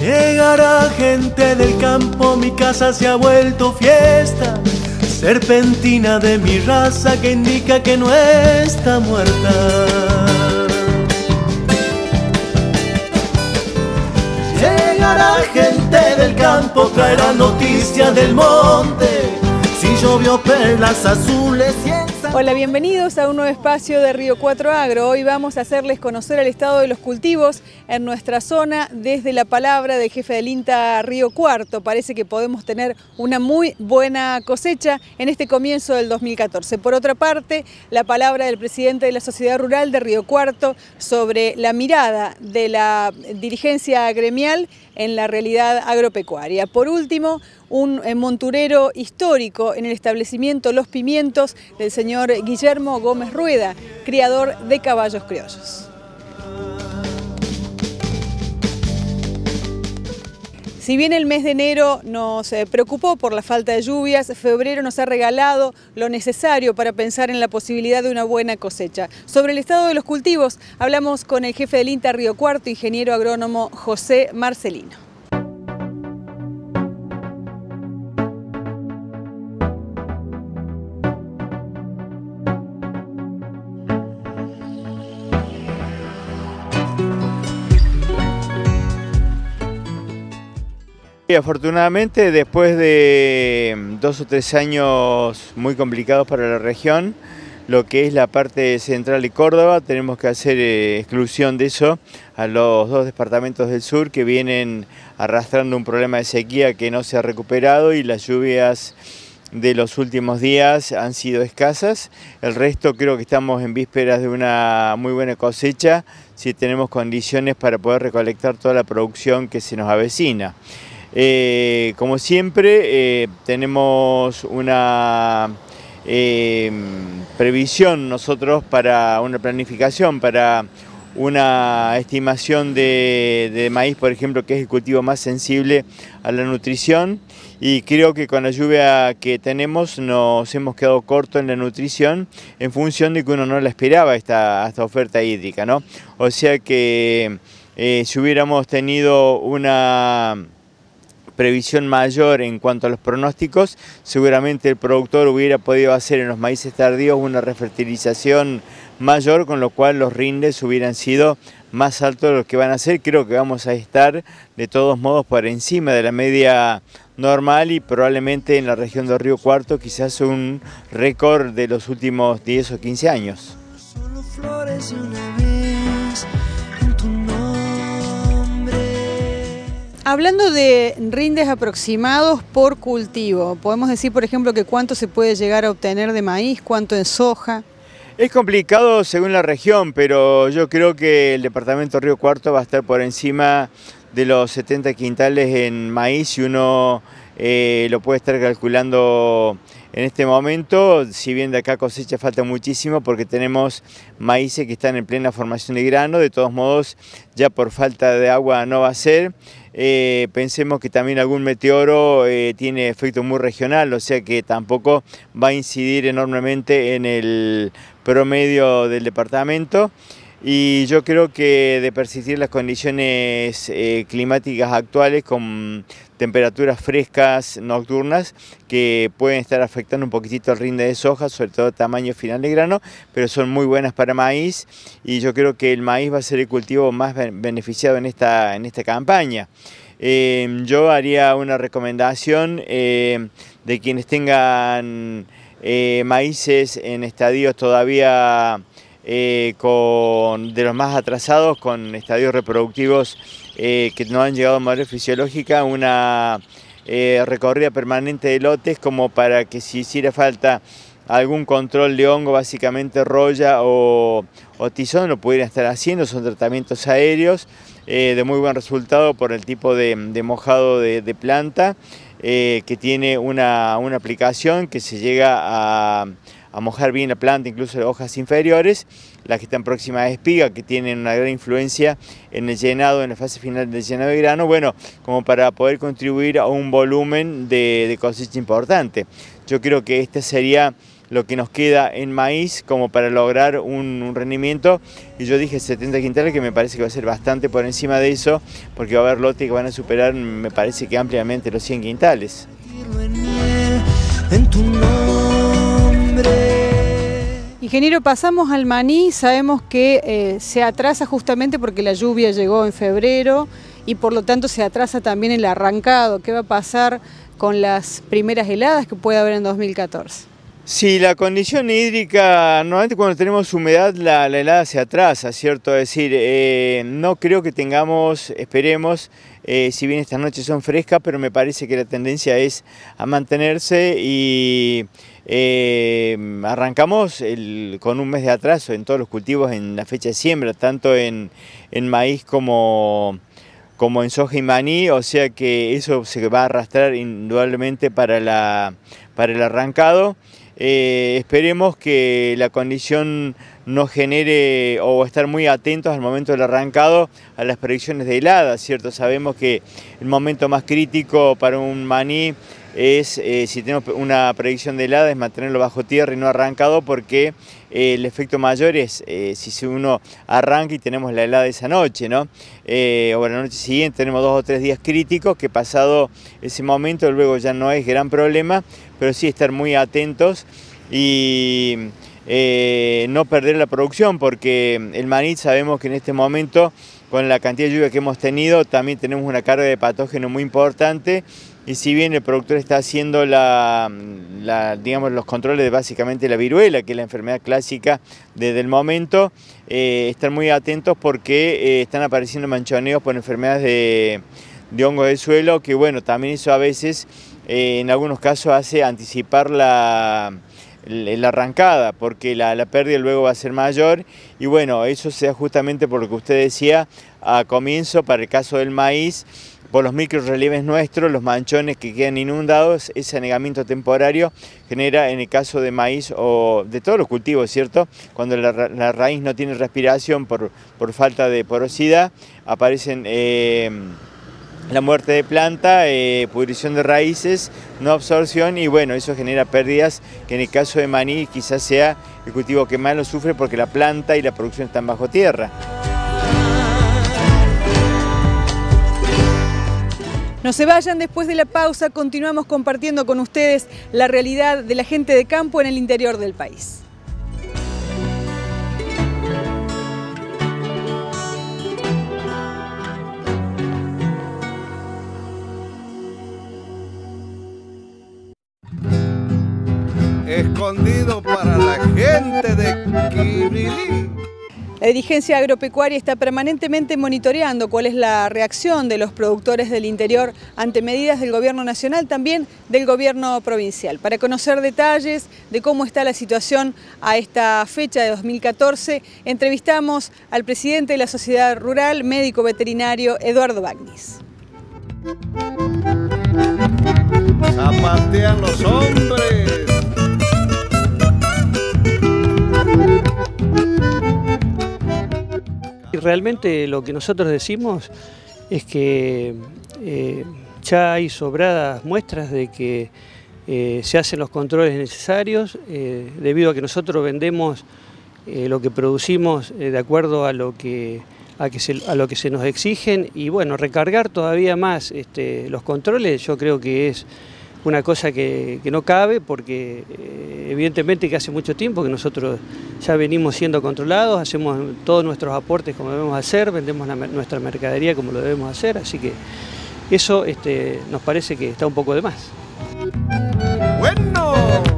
Llegará gente del campo, mi casa se ha vuelto fiesta, serpentina de mi raza que indica que no está muerta. Llegará gente del campo, traerá noticias del monte, si llovió perlas azules y en... Hola, bienvenidos a un nuevo espacio de Río 4 Agro. Hoy vamos a hacerles conocer el estado de los cultivos en nuestra zona desde la palabra del jefe del INTA Río Cuarto. Parece que podemos tener una muy buena cosecha en este comienzo del 2014. Por otra parte, la palabra del presidente de la Sociedad Rural de Río Cuarto sobre la mirada de la dirigencia gremial en la realidad agropecuaria. Por último, un monturero histórico en el establecimiento Los Pimientos del señor Guillermo Gómez Rueda, criador de caballos criollos. Si bien el mes de enero nos preocupó por la falta de lluvias, febrero nos ha regalado lo necesario para pensar en la posibilidad de una buena cosecha. Sobre el estado de los cultivos, hablamos con el jefe del INTA Río Cuarto, ingeniero agrónomo José Marcelino. Afortunadamente, después de 2 o 3 años muy complicados para la región, lo que es la parte central de Córdoba, tenemos que hacer exclusión de eso a los 2 departamentos del sur que vienen arrastrando un problema de sequía que no se ha recuperado y las lluvias de los últimos días han sido escasas. El resto creo que estamos en vísperas de una muy buena cosecha si tenemos condiciones para poder recolectar toda la producción que se nos avecina. Como siempre, tenemos una previsión nosotros para una planificación, para una estimación de maíz, por ejemplo, que es el cultivo más sensible a la nutrición, y creo que con la lluvia que tenemos nos hemos quedado cortos en la nutrición en función de que uno no la esperaba esta oferta hídrica, ¿no? O sea que si hubiéramos tenido una previsión mayor en cuanto a los pronósticos, seguramente el productor hubiera podido hacer en los maíces tardíos una refertilización mayor, con lo cual los rindes hubieran sido más altos de los que van a ser. Creo que vamos a estar de todos modos por encima de la media normal y probablemente en la región del Río Cuarto quizás un récord de los últimos 10 o 15 años. Solo flores y una vez en tu nombre. Hablando de rindes aproximados por cultivo, podemos decir, por ejemplo, que cuánto se puede llegar a obtener de maíz, cuánto en soja. Es complicado según la región, pero yo creo que el departamento Río Cuarto va a estar por encima de los 70 quintales en maíz, si uno lo puede estar calculando en este momento. Si bien de acá cosecha falta muchísimo porque tenemos maíces que están en plena formación de grano, de todos modos ya por falta de agua no va a ser. Pensemos que también algún meteoro tiene efecto muy regional, o sea que tampoco va a incidir enormemente en el promedio del departamento. Y yo creo que de persistir las condiciones climáticas actuales con temperaturas frescas nocturnas que pueden estar afectando un poquitito el rinde de soja, sobre todo tamaño final de grano, pero son muy buenas para maíz y yo creo que el maíz va a ser el cultivo más beneficiado en esta campaña. Yo haría una recomendación de quienes tengan maíces en estadios todavía de los más atrasados, con estadios reproductivos que no han llegado a madurez fisiológica, una recorrida permanente de lotes como para que si hiciera falta algún control de hongo, básicamente roya o tizón, lo pudieran estar haciendo. Son tratamientos aéreos de muy buen resultado por el tipo de mojado de planta, que tiene una aplicación que se llega a mojar bien la planta, incluso las hojas inferiores, las que están próximas a espiga, que tienen una gran influencia en el llenado, en la fase final del llenado de grano, bueno, como para poder contribuir a un volumen de cosecha importante. Yo creo que esta sería lo que nos queda en maíz como para lograr un rendimiento, y yo dije 70 quintales, que me parece que va a ser bastante por encima de eso, porque va a haber lotes que van a superar, me parece que ampliamente, los 100 quintales. Ingeniero, pasamos al maní. Sabemos que se atrasa justamente porque la lluvia llegó en febrero y por lo tanto se atrasa también el arrancado. ¿Qué va a pasar con las primeras heladas que puede haber en 2014? Sí, la condición hídrica, normalmente cuando tenemos humedad la helada se atrasa, ¿cierto? Es decir, no creo que tengamos, esperemos, si bien estas noches son frescas, pero me parece que la tendencia es a mantenerse y arrancamos con un mes de atraso en todos los cultivos en la fecha de siembra, tanto en maíz como en soja y maní, o sea que eso se va a arrastrar indudablemente para el arrancado. Esperemos que la condición no genere, o estar muy atentos al momento del arrancado a las predicciones de helada, ¿cierto? Sabemos que el momento más crítico para un maní es, si tenemos una predicción de helada, es mantenerlo bajo tierra y no arrancado, porque el efecto mayor es si uno arranca y tenemos la helada esa noche, ¿no? O la noche siguiente tenemos 2 o 3 días críticos, que pasado ese momento luego ya no es gran problema, pero sí estar muy atentos y no perder la producción, porque el maní sabemos que en este momento, con la cantidad de lluvia que hemos tenido, también tenemos una carga de patógeno muy importante, y si bien el productor está haciendo digamos, los controles de básicamente la viruela, que es la enfermedad clásica desde el momento, estar muy atentos porque están apareciendo manchoneos por enfermedades de hongos del suelo, que bueno, también eso a veces, en algunos casos, hace anticipar la arrancada, porque la pérdida luego va a ser mayor, y bueno, eso se da justamente por lo que usted decía a comienzo, para el caso del maíz, por los microrelieves nuestros, los manchones que quedan inundados, ese anegamiento temporario genera, en el caso de maíz o de todos los cultivos, ¿cierto? Cuando la raíz no tiene respiración por falta de porosidad, aparecen la muerte de planta, pudrición de raíces, no absorción, y bueno, eso genera pérdidas, que en el caso de maní quizás sea el cultivo que más lo sufre, porque la planta y la producción están bajo tierra. No se vayan, después de la pausa continuamos compartiendo con ustedes la realidad de la gente de campo en el interior del país. Escondido para la gente de Quibrilí. La dirigencia agropecuaria está permanentemente monitoreando cuál es la reacción de los productores del interior ante medidas del gobierno nacional, también del gobierno provincial. Para conocer detalles de cómo está la situación a esta fecha de 2014, entrevistamos al presidente de la Sociedad Rural, médico veterinario Eduardo Bagnis. Zapatean los hombres. Realmente lo que nosotros decimos es que ya hay sobradas muestras de que se hacen los controles necesarios, debido a que nosotros vendemos lo que producimos de acuerdo a lo que se nos exigen, y bueno, recargar todavía más los controles, yo creo que es una cosa que no cabe, porque evidentemente que hace mucho tiempo que nosotros ya venimos siendo controlados, hacemos todos nuestros aportes como debemos hacer, vendemos nuestra mercadería como lo debemos hacer, así que eso nos parece que está un poco de más. ¡Bueno!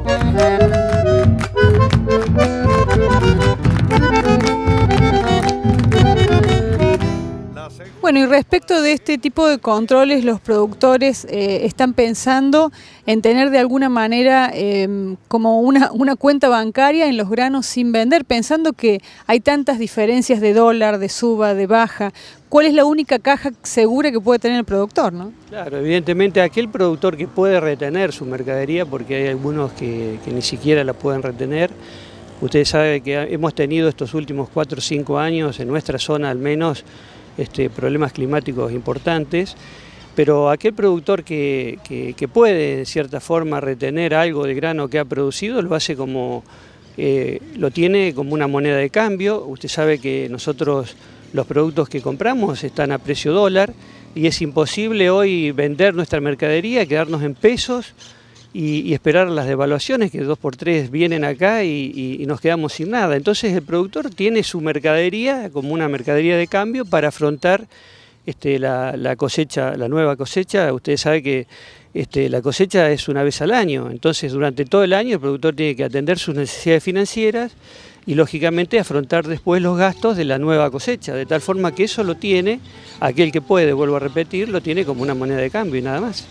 Bueno, y respecto de este tipo de controles, los productores están pensando en tener de alguna manera como una cuenta bancaria en los granos sin vender, pensando que hay tantas diferencias de dólar, de suba, de baja. ¿Cuál es la única caja segura que puede tener el productor, no? Claro, evidentemente aquel productor que puede retener su mercadería, porque hay algunos que ni siquiera la pueden retener. Ustedes saben que hemos tenido estos últimos 4 o 5 años, en nuestra zona al menos, problemas climáticos importantes. Pero aquel productor que puede, de cierta forma, retener algo del grano que ha producido, lo hace como, lo tiene como una moneda de cambio. Usted sabe que nosotros los productos que compramos están a precio dólar y es imposible hoy vender nuestra mercadería, quedarnos en pesos y esperar las devaluaciones que 2x3 vienen acá y nos quedamos sin nada. Entonces el tiene su mercadería como una mercadería de cambio para afrontar la cosecha, la nueva cosecha. Ustedes saben que la cosecha es una vez al año, entonces durante todo el año el productor tiene que atender sus necesidades financieras y lógicamente afrontar después los gastos de la nueva cosecha, de tal forma que eso lo tiene, aquel que puede, vuelvo a repetir, lo tiene como una moneda de cambio y nada más.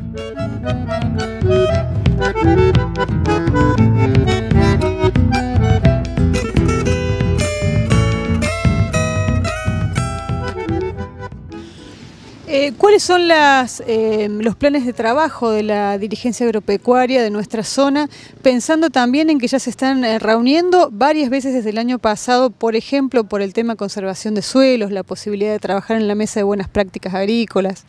¿Cuáles son los planes de trabajo de la dirigencia agropecuaria de nuestra zona, pensando también en que ya se están reuniendo varias veces desde el año pasado, por ejemplo, por el tema conservación de suelos, la posibilidad de trabajar en la mesa de buenas prácticas agrícolas?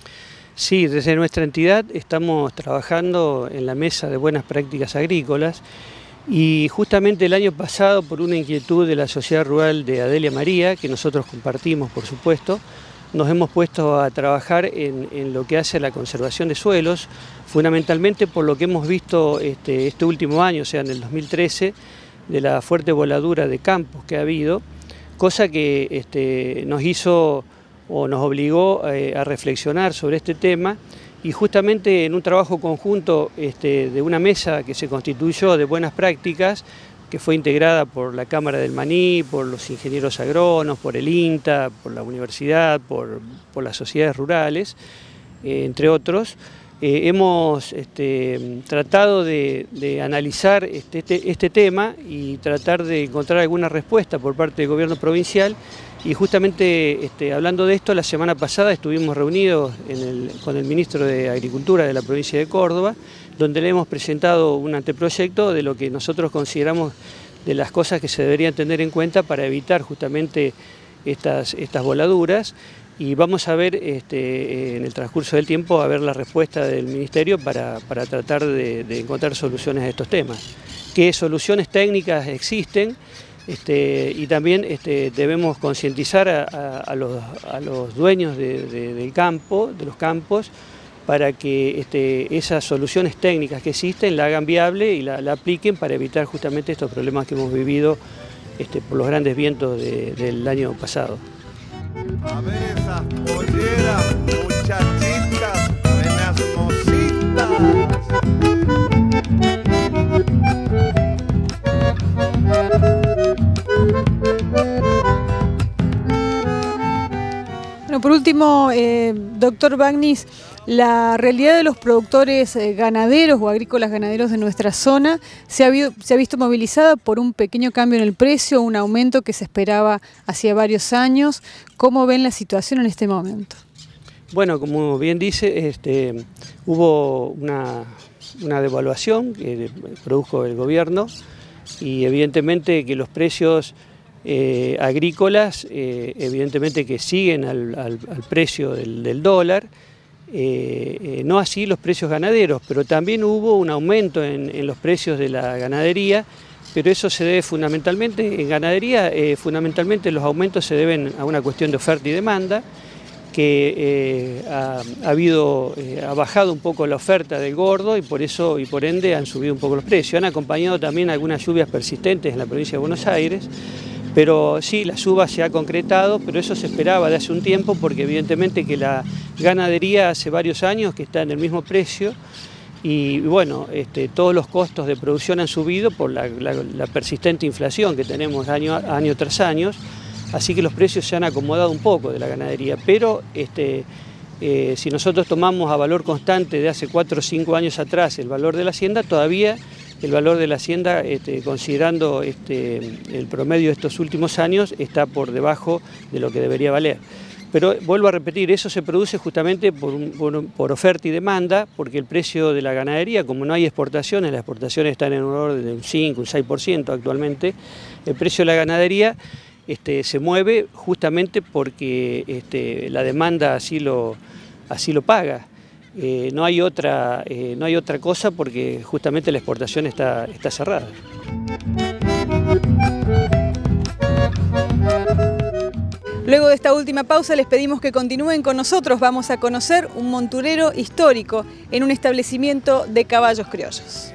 Sí, desde nuestra entidad estamos trabajando en la mesa de buenas prácticas agrícolas y justamente el año pasado, por una inquietud de la Sociedad Rural de Adelia María, que nosotros compartimos por supuesto, nos hemos puesto a trabajar en lo que hace a la conservación de suelos, fundamentalmente por lo que hemos visto este último año, o sea en el 2013, de la fuerte voladura de campos que ha habido, cosa que nos hizo o nos obligó a reflexionar sobre este tema y justamente en un trabajo conjunto de una mesa que se constituyó de buenas prácticas, que fue integrada por la Cámara del Maní, por los ingenieros agrónomos, por el INTA, por la universidad, por las sociedades rurales, entre otros. Hemos tratado de analizar este tema y tratar de encontrar alguna respuesta por parte del gobierno provincial y justamente hablando de esto, la semana pasada estuvimos reunidos con el ministro de Agricultura de la provincia de Córdoba, donde le hemos presentado un anteproyecto de lo que nosotros consideramos de las cosas que se deberían tener en cuenta para evitar justamente estas voladuras y vamos a ver en el transcurso del tiempo a ver la respuesta del Ministerio para tratar de encontrar soluciones a estos temas. ¿Qué soluciones técnicas existen? Y también debemos concientizar a los dueños del campo, de los campos, para que esas soluciones técnicas que existen la hagan viable y la apliquen para evitar justamente estos problemas que hemos vivido por los grandes vientos del año pasado. A ver esas polleras, muchachitas, buenas mocitas. Bueno, por último, doctor Bagnis, la realidad de los productores ganaderos o agrícolas ganaderos de nuestra zona se ha visto movilizada por un pequeño cambio en el precio, un aumento que se esperaba hacía varios años. ¿Cómo ven la situación en este momento? Bueno, como bien dice, hubo una devaluación que produjo el gobierno y evidentemente que los precios agrícolas, evidentemente que siguen al precio del dólar, no así los precios ganaderos, pero también hubo un aumento en los precios de la ganadería, pero eso se debe fundamentalmente, en ganadería, fundamentalmente los aumentos se deben a una cuestión de oferta y demanda, que ha bajado un poco la oferta del gordo y por ende han subido un poco los precios. Han acompañado también algunas lluvias persistentes en la provincia de Buenos Aires, pero sí, la suba se ha concretado, pero eso se esperaba de hace un tiempo porque evidentemente que la ganadería hace varios años que está en el mismo precio y bueno, todos los costos de producción han subido por la persistente inflación que tenemos año tras año, así que los precios se han acomodado un poco de la ganadería, pero si nosotros tomamos a valor constante de hace 4 o 5 años atrás el valor de la hacienda, todavía el valor de la hacienda, considerando el promedio de estos últimos años, está por debajo de lo que debería valer. Pero vuelvo a repetir, eso se produce justamente por oferta y demanda, porque el precio de la ganadería, como no hay exportaciones, las exportaciones están en un orden de un 5, un 6% actualmente, el precio de la ganadería se mueve justamente porque la demanda así lo así lo paga. No hay otra cosa porque justamente la exportación está cerrada. Luego de esta última pausa les pedimos que continúen con nosotros. Vamos a conocer un monturero histórico en un establecimiento de caballos criollos.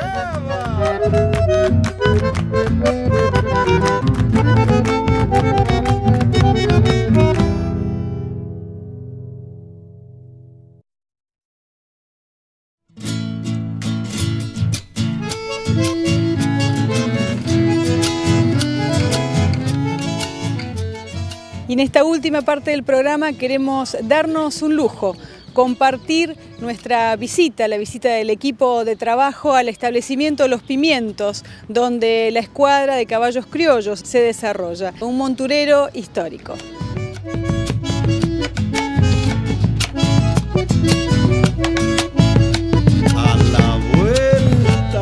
Y en esta última parte del programa queremos darnos un lujo, compartir nuestra visita, la visita del equipo de trabajo al establecimiento Los Pimientos, donde la escuadra de caballos criollos se desarrolla, un monturero histórico. A la vuelta.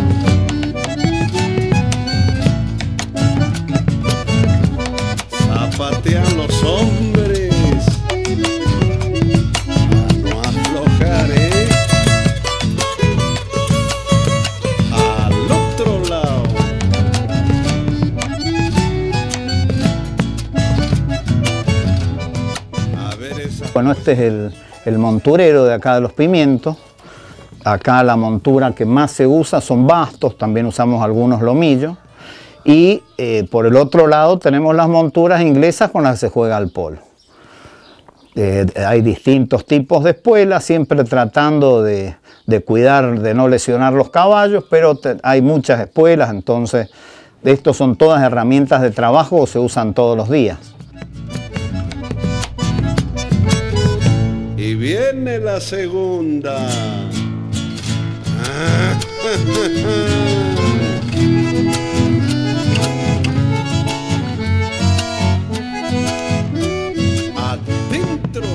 Zapatean los hombres. No aflojaré. Al otro lado. A ver esa. Bueno, este es el monturero de acá de Los Pimientos. Acá la montura que más se usa son bastos, también usamos algunos lomillos. Y por el otro lado tenemos las monturas inglesas con las que se juega al polo. Hay distintos tipos de espuelas, siempre tratando de cuidar, de no lesionar los caballos, pero hay muchas espuelas, entonces estos son todas herramientas de trabajo que se usan todos los días. Y viene la segunda. Adentro.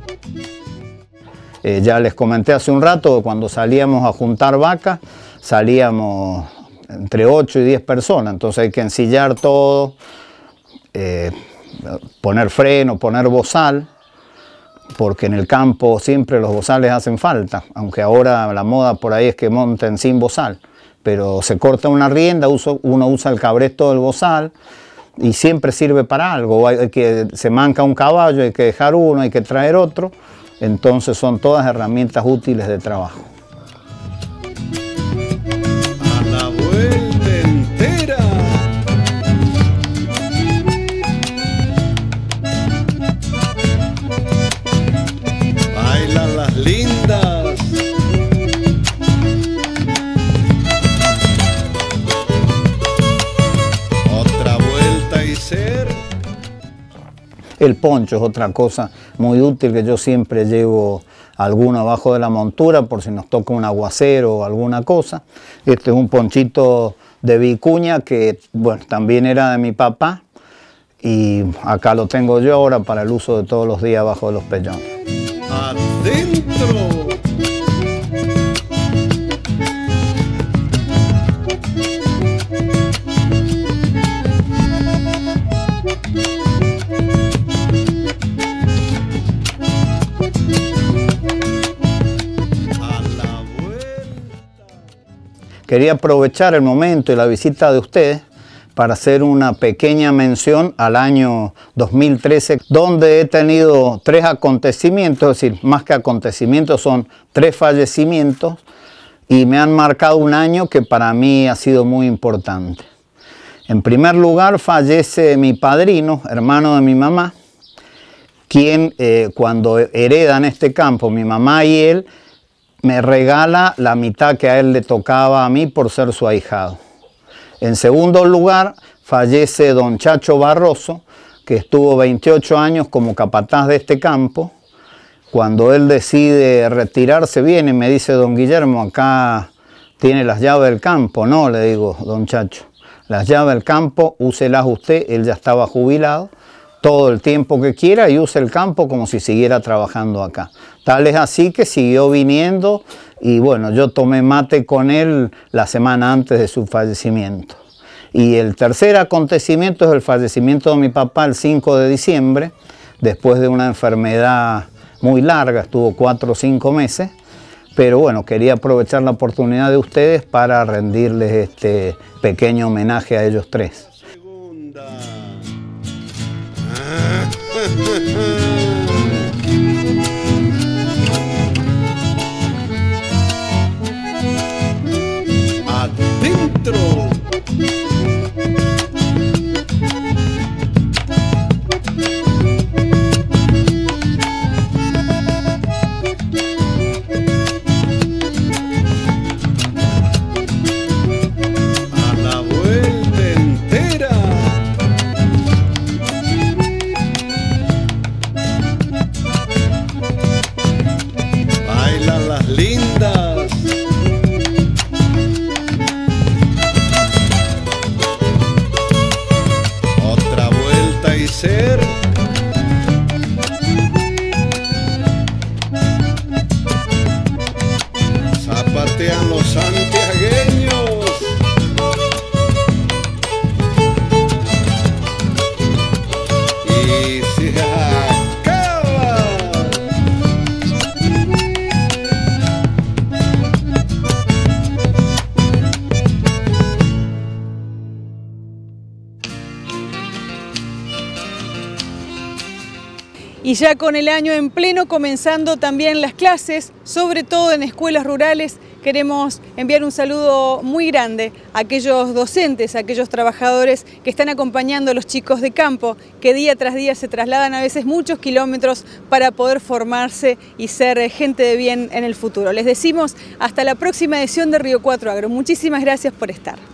Ya les comenté hace un rato que cuando salíamos a juntar vacas, salíamos entre 8 y 10 personas, entonces hay que ensillar todo, poner freno, poner bozal, porque en el campo siempre los bozales hacen falta, aunque ahora la moda por ahí es que monten sin bozal, pero se corta una rienda, uno usa el cabresto del bozal y siempre sirve para algo. Se manca un caballo, hay que dejar uno, hay que traer otro, entonces son todas herramientas útiles de trabajo. A la vuelta entera. Bailan las lindas. Otra vuelta y ser. El poncho es otra cosa muy útil que yo siempre llevo alguno abajo de la montura por si nos toca un aguacero o alguna cosa. Este es un ponchito de vicuña que bueno, también era de mi papá y acá lo tengo yo ahora para el uso de todos los días abajo de los pellones. Adentro. Quería aprovechar el momento y la visita de ustedes para hacer una pequeña mención al año 2013, donde he tenido 3 acontecimientos, es decir, más que acontecimientos, son 3 fallecimientos, y me han marcado un año que para mí ha sido muy importante. En primer lugar, fallece mi padrino, hermano de mi mamá, quien cuando heredan este campo, mi mamá y él, me regala la mitad que a él le tocaba a mí por ser su ahijado. En segundo lugar, fallece don Chacho Barroso, que estuvo 28 años como capataz de este campo. Cuando él decide retirarse, viene y me dice: don Guillermo, acá tiene las llaves del campo. No, le digo, don Chacho, las llaves del campo, úselas usted, él ya estaba jubilado, todo el tiempo que quiera y use el campo como si siguiera trabajando acá. Tal es así que siguió viniendo y bueno, yo tomé mate con él la semana antes de su fallecimiento. Y el tercer acontecimiento es el fallecimiento de mi papá el 5 de diciembre, después de una enfermedad muy larga, estuvo 4 o 5 meses, pero bueno, quería aprovechar la oportunidad de ustedes para rendirles este pequeño homenaje a ellos tres. Adentro. A la vuelta entera. Bailan las lindas. Otra vuelta y ser. Zapatean los santiagueños. Y se acaba. Y ya con el año en pleno, comenzando también las clases, sobre todo en escuelas rurales, queremos enviar un saludo muy grande a aquellos docentes, a aquellos trabajadores que están acompañando a los chicos de campo, que día tras día se trasladan a veces muchos kilómetros para poder formarse y ser gente de bien en el futuro. Les decimos hasta la próxima edición de Río 4 Agro. Muchísimas gracias por estar.